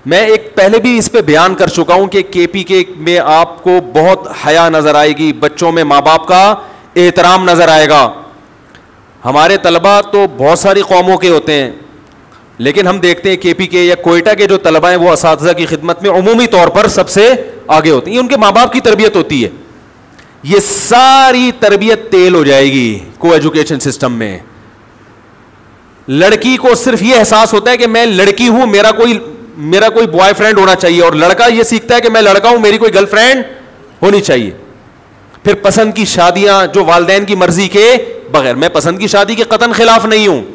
میں ایک پہلے بھی اس پہ بیان کر چکا ہوں کہ کے پی کے میں آپ کو بہت حیا نظر آئے گی, بچوں میں ماں باپ کا احترام نظر آئے گا. ہمارے طلبہ تو بہت ساری قوموں کے ہوتے ہیں, لیکن ہم دیکھتے ہیں کے پی کے یا کوئٹہ کے جو طلبہ ہیں وہ اساتذہ کی خدمت میں عمومی طور پر سب سے آگے ہوتے ہیں. یہ ان کے ماں باپ کی تربیت ہوتی ہے. یہ ساری تربیت تیل ہو جائے گی کو ایجوکیشن سسٹم میں. لڑکی کو صرف یہ احساس ہوتا ہے کہ میں لڑکی ہوں, میرا کوئی بوائے فرینڈ ہونا چاہیے, اور لڑکا یہ سیکھتا ہے کہ میں لڑکا ہوں, میری کوئی گرل فرینڈ ہونی چاہیے. پھر پسند کی شادیاں جو والدین کی مرضی کے بغیر, میں پسند کی شادی کے قطعاً خلاف نہیں ہوں,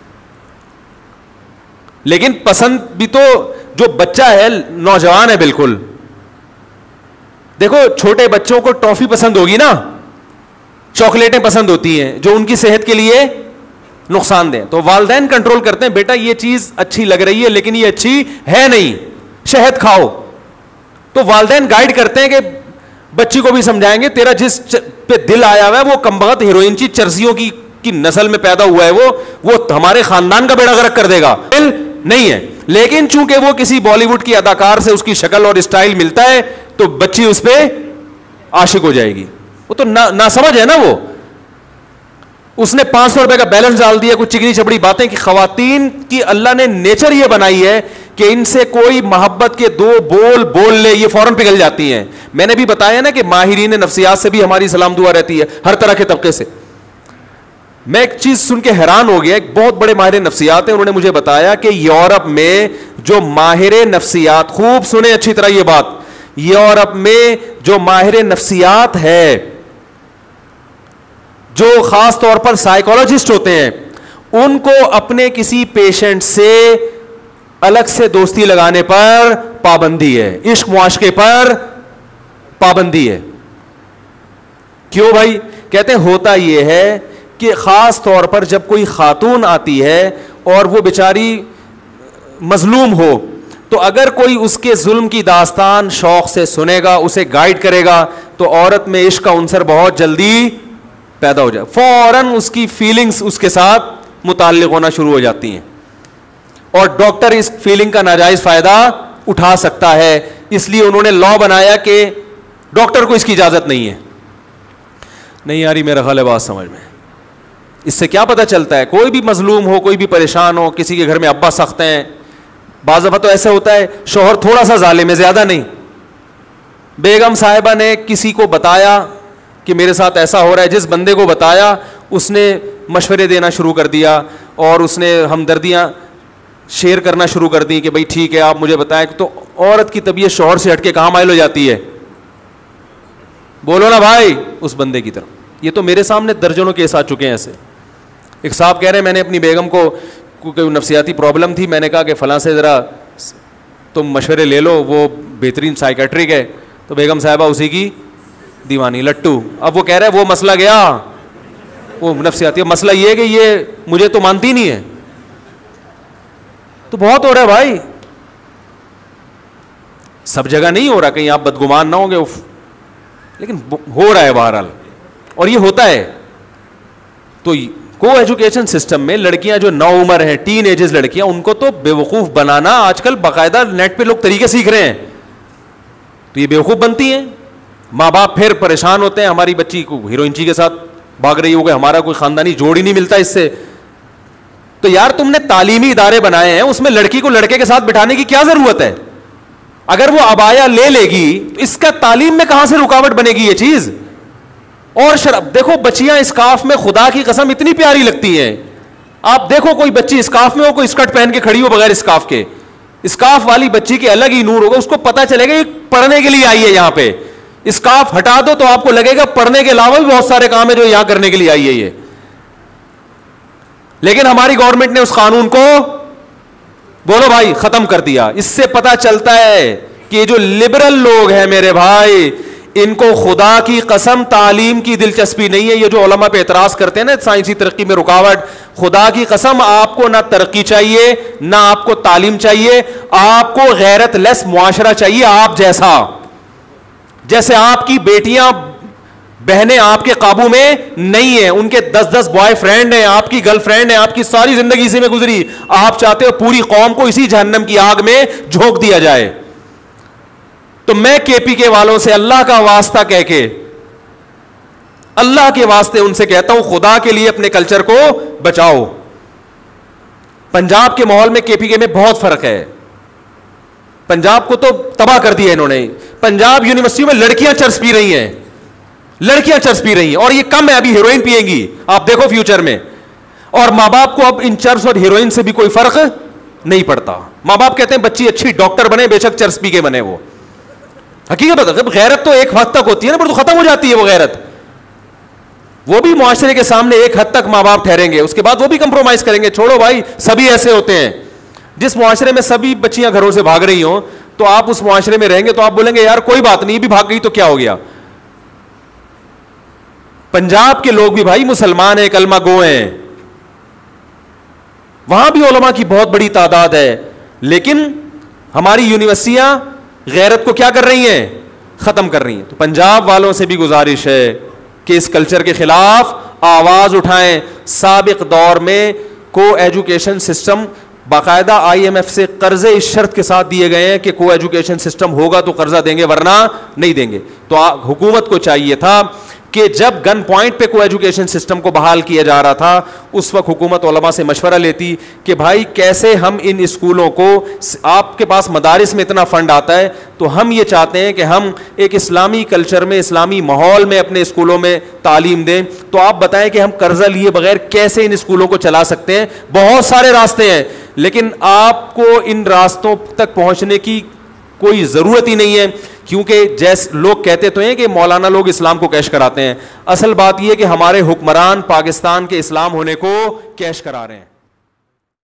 لیکن پسند بھی تو جو بچہ ہے نوجوان ہے بالکل, دیکھو چھوٹے بچوں کو ٹافی پسند ہوگی نا, چاکلیٹیں پسند ہوتی ہیں جو ان کی صحت کے لیے نقصان دیں, تو والدین کنٹرول کرتے ہیں بیٹا یہ چیز اچھی لگ رہی ہے لیکن یہ اچھی ہے نہیں, شہد کھاؤ. تو والدین گائیڈ کرتے ہیں کہ بچی کو بھی سمجھائیں گے تیرا جس پہ دل آیا ہوا ہے وہ کمبخت ہیروئن کی چرسیوں کی نسل میں پیدا ہوا ہے, وہ ہمارے خاندان کا بیڑا غرق کر دے گا. دل نہیں ہے, لیکن چونکہ وہ کسی بالی ووڈ کی اداکار سے اس کی شکل اور اسٹائل ملتا ہے تو بچی اس پہ عاشق ہو جائے گی. وہ تو نہ سمجھ ہے نا, وہ اس نے 500 روپے کا بیلنس ڈال دیا, کچھ چکنی چپڑی باتیں. کہ خواتین کی اللہ نے نیچر یہ بنائی ہے کہ ان سے کوئی محبت کے دو بول لے یہ فوراً پگھل جاتی ہیں. میں نے بھی بتایا نا کہ ماہرین نفسیات سے بھی ہماری سلام دعا رہتی ہے, ہر طرح کے طبقے سے. میں ایک چیز سن کے حیران ہو گیا, ایک بہت بڑے ماہر نفسیات ہیں, انہوں نے مجھے بتایا کہ یورپ میں جو ماہر نفسیات, خوب سنیں اچھی طرح یہ بات, یورپ میں جو ماہر نفسیات ہے, جو خاص طور پر سائیکولوجسٹ ہوتے ہیں, ان کو اپنے کسی پیشنٹ سے الگ سے دوستی لگانے پر پابندی ہے, عشق معاشقے پر پابندی ہے. کیوں بھائی؟ کہتے ہیں ہوتا یہ ہے کہ خاص طور پر جب کوئی خاتون آتی ہے اور وہ بیچاری مظلوم ہو, تو اگر کوئی اس کے ظلم کی داستان شوق سے سنے گا, اسے گائیڈ کرے گا, تو عورت میں عشق کا عنصر بہت جلدی پیدا ہو جائے, فوراً اس کی فیلنگز اس کے ساتھ متعلق ہونا شروع ہو جاتی ہیں, اور ڈاکٹر اس فیلنگ کا ناجائز فائدہ اٹھا سکتا ہے. اس لیے انہوں نے لا بنایا کہ ڈاکٹر کو اس کی اجازت نہیں ہے. نہیں آ رہی میرا خیال ہے بات سمجھ میں؟ اس سے کیا پتہ چلتا ہے؟ کوئی بھی مظلوم ہو, کوئی بھی پریشان ہو, کسی کے گھر میں ابا سخت ہیں, بعض دفعہ تو ایسا ہوتا ہے شوہر تھوڑا سا ظالم ہے, زیادہ نہیں. بیگم صاحبہ نے کسی کو بتایا کہ میرے ساتھ ایسا ہو رہا ہے, جس بندے کو بتایا اس نے مشورے دینا شروع کر دیا, اور اس نے ہمدردیاں شیئر کرنا شروع کر دی کہ بھائی ٹھیک ہے آپ مجھے بتائیں. تو عورت کی طبیعت شوہر سے ہٹ کے کہاں مائل ہو جاتی ہے؟ بولو نا بھائی, اس بندے کی طرف. یہ تو میرے سامنے درجنوں کیس آ چکے ہیں ایسے. ایک صاحب کہہ رہے ہیں میں نے اپنی بیگم کو کوئی نفسیاتی پرابلم تھی, میں نے کہا کہ فلاں سے ذرا تم مشورے لے لو, وہ بہترین سائیکیٹرک ہے. تو بیگم صاحبہ اسی کی دیوانی لٹو. اب وہ کہہ رہے ہیں وہ مسئلہ گیا, وہ نفسیاتی. مسئلہ یہ ہے کہ یہ مجھے تو مانتی نہیں ہے. تو بہت ہو رہا ہے بھائی, سب جگہ نہیں ہو رہا, کہیں آپ بدگمان نہ ہوں گے, لیکن ہو رہا ہے بہرحال, اور یہ ہوتا ہے. تو کو ایجوکیشن سسٹم میں لڑکیاں جو نو عمر ہیں, ٹین ایجز لڑکیاں, ان کو تو بیوقوف بنانا آج کل باقاعدہ نیٹ پہ لوگ طریقے سیکھ رہے ہیں, تو یہ بیوقوف بنتی ہیں. ماں باپ پھر پریشان ہوتے ہیں, ہماری بچی کو ہیروئنچی کے ساتھ بھاگ رہی ہوگی, ہمارا کوئی خاندانی جوڑ ہی نہیں ملتا اس سے. تو یار تم نے تعلیمی ادارے بنائے ہیں, اس میں لڑکی کو لڑکے کے ساتھ بٹھانے کی کیا ضرورت ہے؟ اگر وہ عبایا لے لے گی تو اس کا تعلیم میں کہاں سے رکاوٹ بنے گی یہ چیز؟ اور شراب دیکھو, بچیاں اسکارف میں خدا کی قسم اتنی پیاری لگتی ہیں. آپ دیکھو کوئی بچی اسکارف میں ہو, کوئی اسکرٹ پہن کے کھڑی ہو بغیر اسکارف کے, اسکارف والی بچی کے الگ ہی نور ہوگا, اس کو پتہ چلے گا یہ پڑھنے کے لیے آئی ہے یہاں پہ. اسکارف ہٹا دو تو آپ کو لگے گا پڑھنے کے علاوہ بھی بہت سارے کام ہیں جو یہاں کرنے کے لیے آئی ہے یہ. لیکن ہماری گورنمنٹ نے اس قانون کو بولو بھائی ختم کر دیا. اس سے پتہ چلتا ہے کہ یہ جو لبرل لوگ ہیں میرے بھائی, ان کو خدا کی قسم تعلیم کی دلچسپی نہیں ہے. یہ جو علماء پہ اعتراض کرتے ہیں نا سائنسی ترقی میں رکاوٹ, خدا کی قسم آپ کو نہ ترقی چاہیے نہ آپ کو تعلیم چاہیے, آپ کو غیرت لیس معاشرہ چاہیے. آپ جیسے آپ کی بیٹیاں بہنیں آپ کے قابو میں نہیں ہیں, ان کے 10 بوائے فرینڈ ہیں, آپ کی گرل فرینڈ ہیں, آپ کی ساری زندگی اسی میں گزری, آپ چاہتے ہو پوری قوم کو اسی جہنم کی آگ میں جھونک دیا جائے. تو میں کے پی کے والوں سے اللہ کا واسطہ کہہ کے, اللہ کے واسطے ان سے کہتا ہوں, خدا کے لیے اپنے کلچر کو بچاؤ. پنجاب کے ماحول میں کے پی کے میں بہت فرق ہے. پنجاب کو تو تباہ کر دیا انہوں نے. پنجاب یونیورسٹیوں میں لڑکیاں چرس پی رہی ہیں, لڑکیاں چرس پی رہی ہیں, اور یہ کم ہے, ابھی ہیروئن پیئیں گی, آپ دیکھو فیوچر میں. اور ماں باپ کو اب ان چرس اور ہیروئن سے بھی کوئی فرق نہیں پڑتا. ماں باپ کہتے ہیں بچی اچھی ڈاکٹر بنے, بے شک چرس پی کے بنے. وہ حقیقت ہے, غیرت تو ایک حد تک ہوتی ہے نا, پر تو ختم ہو جاتی ہے وہ غیرت. وہ بھی معاشرے کے سامنے ایک حد تک ماں باپ ٹھہریں گے, اس کے بعد وہ بھی کمپرومائز کریں گے. چھوڑو بھائی, سبھی ایسے ہوتے ہیں. جس معاشرے میں سبھی بچیاں گھروں سے بھاگ رہی ہوں, تو آپ اس معاشرے میں رہیں گے تو آپ بولیں گے یار کوئی بات نہیں, بھی بھاگ گئی تو کیا ہو گیا. پنجاب کے لوگ بھی بھائی مسلمان ہیں, کلمہ گو ہیں, وہاں بھی علماء کی بہت بڑی تعداد ہے, لیکن ہماری یونیورسٹیاں غیرت کو کیا کر رہی ہیں, ختم کر رہی ہیں. تو پنجاب والوں سے بھی گزارش ہے کہ اس کلچر کے خلاف آواز اٹھائیں. سابق دور میں کو ایجوکیشن سسٹم باقاعدہ آئی ایم ایف سے قرضے اس شرط کے ساتھ دیے گئے ہیں کہ کو ایجوکیشن سسٹم ہوگا تو قرضہ دیں گے, ورنہ نہیں دیں گے. تو حکومت کو چاہیے تھا کہ جب گن پوائنٹ پہ کو ایجوکیشن سسٹم کو بحال کیا جا رہا تھا, اس وقت حکومت علماء سے مشورہ لیتی کہ بھائی کیسے ہم ان اسکولوں کو, آپ کے پاس مدارس میں اتنا فنڈ آتا ہے تو ہم یہ چاہتے ہیں کہ ہم ایک اسلامی کلچر میں, اسلامی ماحول میں اپنے اسکولوں میں تعلیم دیں, تو آپ بتائیں کہ ہم قرضہ لیے بغیر کیسے ان اسکولوں کو چلا سکتے ہیں. بہت سارے راستے ہیں, لیکن آپ کو ان راستوں تک پہنچنے کی کوئی ضرورت ہی نہیں ہے, کیونکہ جیسے لوگ کہتے تو ہیں کہ مولانا لوگ اسلام کو کیش کراتے ہیں. اصل بات یہ ہے کہ ہمارے حکمران پاکستان کے اسلام ہونے کو کیش کرا رہے ہیں.